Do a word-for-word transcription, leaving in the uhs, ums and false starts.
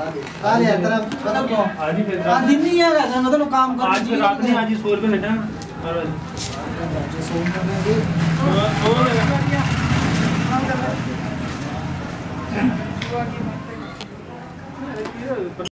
अरे यार तेरा मतलब को आज ही फिर आज दिन नहीं है वैसे मतलब काम कर आज रात नहीं आज ही सौ रुपए लेना और सौ रुपए